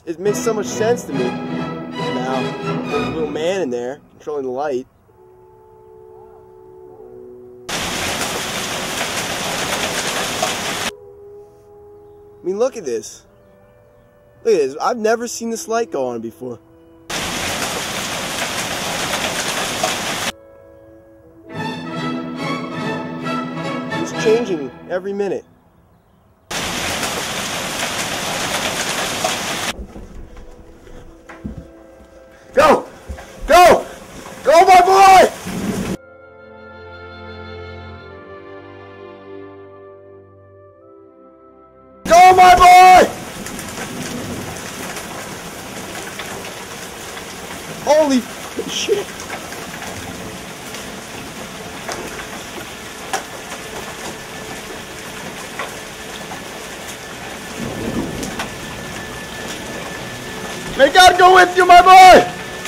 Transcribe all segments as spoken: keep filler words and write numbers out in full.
just, it makes so much sense to me. Now, there's a little man in there controlling the light. I mean, look at this. Look at this. I've never seen this light go on before. It's changing every minute. Go! Go! Go, my boy! Go, my boy! Holy shit! May God go with you, my boy!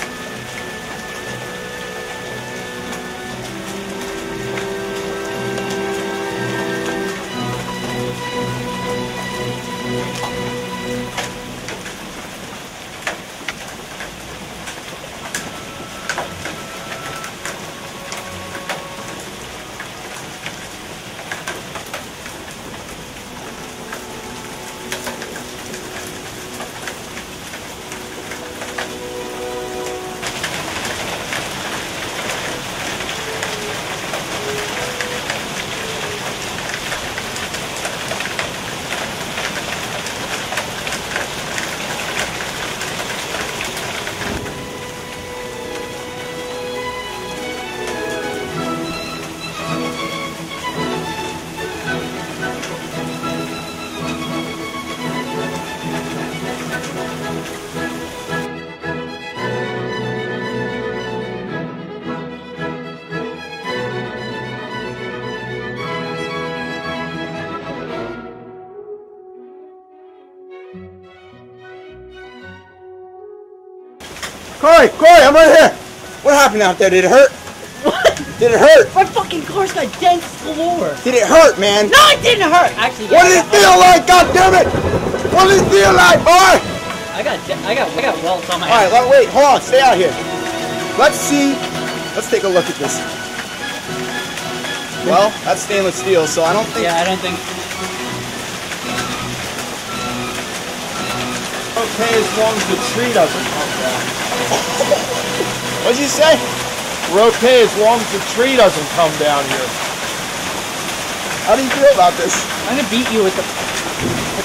Cory, Cory, I'm right here. What happened out there? Did it hurt? What? Did it hurt? My fucking car's got dents galore. Did it hurt, man? No, it didn't hurt. Actually, yeah, what did it feel like? God damn it! What did it feel like, boy? I got, I got, I got welts on my. All right, let, wait, hold on, stay out here. Let's see. Let's take a look at this. Well, that's stainless steel, so I don't think. Yeah, I don't think. Okay, as long as the tree doesn't come down. What'd you say? We're okay as long as the tree doesn't come down here. How do you feel about this? I'm gonna beat you with the.